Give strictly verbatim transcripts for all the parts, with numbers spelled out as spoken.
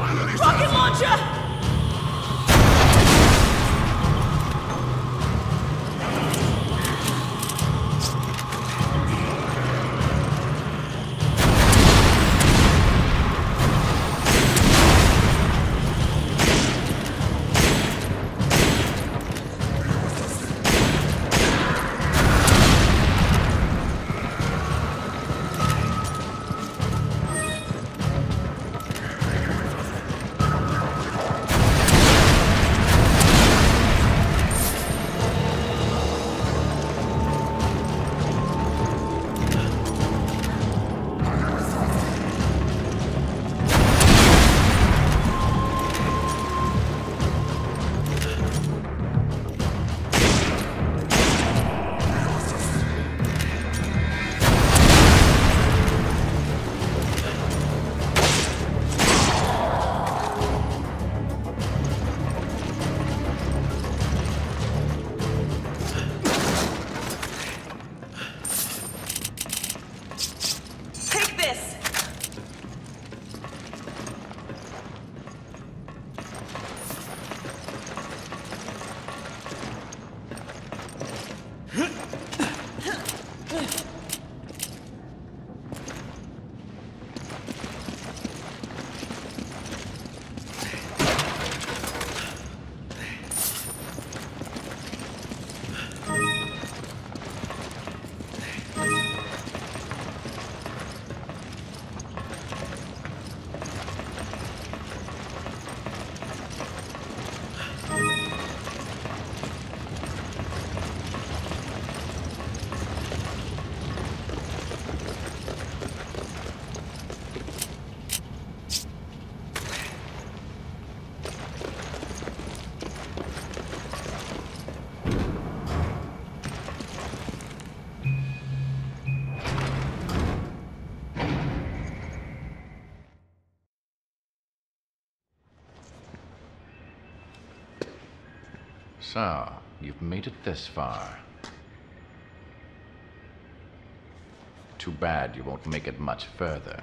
Rocket launcher! So, you've made it this far. Too bad you won't make it much further.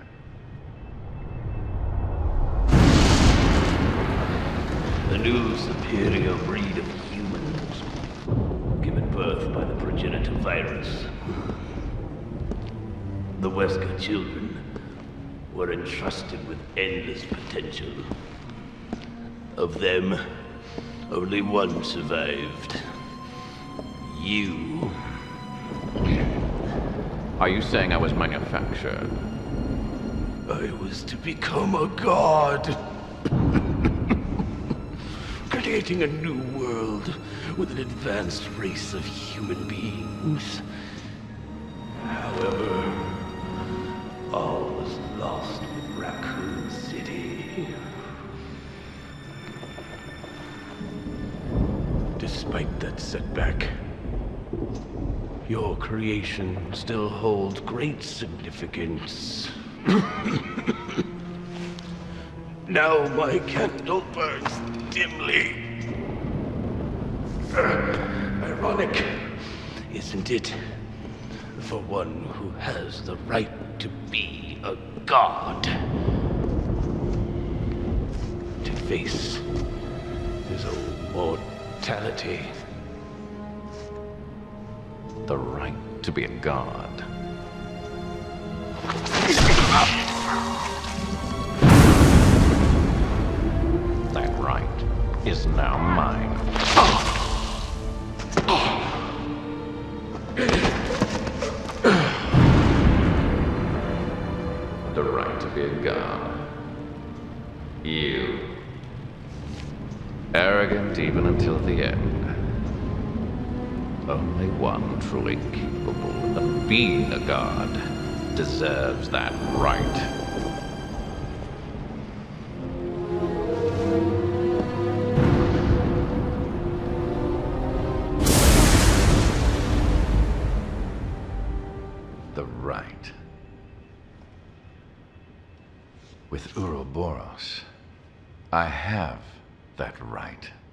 A new superior breed of humans, given birth by the progenitor virus. The Wesker children were entrusted with endless potential. Of them, only one survived. You. Are you saying I was manufactured? I was to become a god. Creating a new world with an advanced race of human beings. However, all was lost with Raccoon City. Despite that setback, your creation still holds great significance. Now my candle burns dimly. Ironic, isn't it? For one who has the right to be a god. To face his own mortality. The right to be a god. That right is now mine. The right to be a god. You. Arrogant even until the end. Only one truly capable of being a god deserves that right. The right. With Uroboros, I have that right.